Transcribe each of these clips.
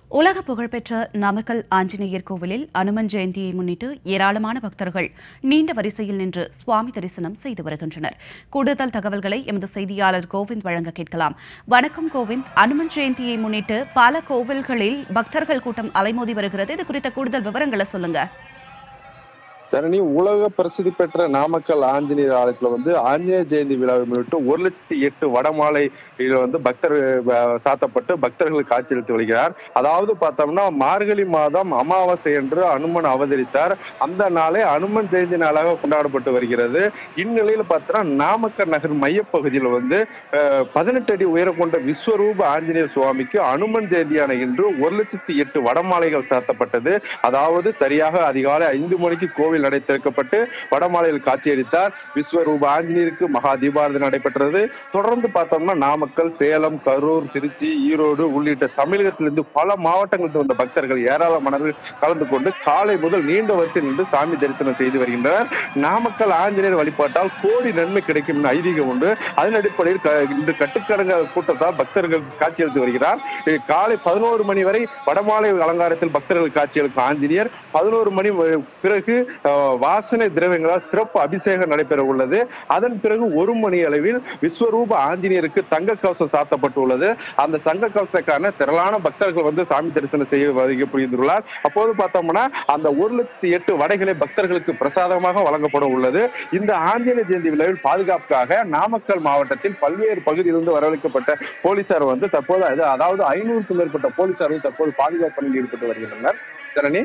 உலக புகழ்பெற்ற நாமக்கல் ஆஞ்சநேயர் கோவிலில் அனுமன் ஜெயந்தியை முன்னிட்டு ஏராளமான பக்தர்கள் நீண்ட வரிசையில் நின்று சுவாமி தரிசனம் செய்து வருகின்றனர். கூடுதல் தகவல்களை எமது செய்தியாளர் கோவிந்த் வழங்க கேட்கலாம். வணக்கம் கோவிந்த். அனுமன் ஜெயந்தியை முன்னிட்டு பல கோவில்களில் பக்தர்கள் கூட்டம் அலைமோதி வருகிறது. இது குறித்த கூடுதல் விவரங்களை சொல்லுங்க. தரணி, உலக பிரசித்தி பெற்ற நாமக்கல் ஆஞ்சநேயர் ஆலயத்துல ஆஞ்சநேயர் ஜெயந்தி விழாவை முன்னிட்டு 1,08,000 வடமாலை பக்தர் சாத்தப்பட்டு பக்தர்களுக்கு காட்சியளித்து வருகிறார். அதாவது பார்த்தோம்னா மார்கழி மாதம் அமாவாசை என்று அனுமன் அவதரித்தார். அந்த நாளே அனுமன் ஜெயந்தி நாளாக கொண்டாடப்பட்டு வருகிறது. இந்நிலையில் பார்த்தோம்னா நாமக்கல் நகர் மையப்பகுதியில் 18 அடி உயரம் கொண்ட விஸ்வரூப ஆஞ்சநேயர் சுவாமிக்கு அனுமன் ஜெயந்தியான இன்று 1,08,000 வடமாலைகள் சாத்தப்பட்டது. அதாவது சரியாக அதிகாலை 5 மணிக்கு கோவில் நடை திறக்கப்பட்டு வடமாலையில் காட்சியளித்தார். விஸ்வரூப ஆஞ்சநேயருக்கு மகா தீபாரதனை நடைபெற்றது. தொடர்ந்து பார்த்தோம்னா நாமக்கல், சேலம், கரூர், திருச்சி, ஈரோடு உள்ளிட்ட தமிழகத்திலிருந்து பல மாவட்டங்களில் வந்த பக்தர்கள் ஏராளமானவர்கள் கலந்து கொண்டு காலை முதல் நீண்ட வரிசையில் நின்று சாமி தரிசனம் செய்து வருகின்றனர். நாமக்கல் ஆஞ்சநேயர் வழிபாட்டால் கோடி நன்மை கிடைக்கும் என்ற ஐதீகம் உண்டு. அதன் அடிப்படையில் இன்று கட்டுக்கடங்க கூட்டத்தால் பக்தர்கள் காட்சியளித்து வருகிறார். காலை 11 மணி வரை வடமாலை அலங்காரத்தில் பக்தர்கள் காட்சியளிக்கும் ஆஞ்சநேயர் 11 மணி பிறகு வாசனை திரவியங்களால் சிறப்பு அபிஷேகம் நடைபெற உள்ளது. அதன் பிறகு 1 மணி அளவில் விஸ்வரூப ஆஞ்சநேயருக்கு தங்க கவசம் சாத்தப்பட்டுள்ளது. அந்த சங்க கவசக்கான திரளான பக்தர்கள் சாமி தரிசனம் செய்ய புரிந்துள்ளார். அப்போது பார்த்தோம்னா அந்த 1,08,000 வடைகளை பக்தர்களுக்கு பிரசாதமாக வழங்கப்பட உள்ளது. இந்த ஆஞ்சநேயர் ஜெயந்தி விழாவில் பாதுகாப்புக்காக நாமக்கல் மாவட்டத்தில் பல்வேறு பகுதியிலிருந்து வரவழைக்கப்பட்ட போலீசார் தற்போது அதாவது 500க்கும் மேற்பட்ட போலீசார்கள் தற்போது பாதுகாப்பு பணியில் ஈடுபட்டு வருகின்றனர். தரணி,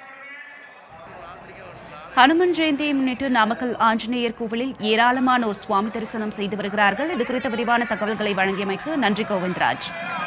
ஹனுமன் ஜெயந்தியை முன்னிட்டு நாமக்கல் ஆஞ்சநேயர் கோவிலில் ஏராளமானோர் சுவாமி தரிசனம் செய்து வருகிறார்கள். இது குறித்த விரிவான தகவல்களை வழங்கியமைக்கு நன்றி கோவிந்தராஜ்.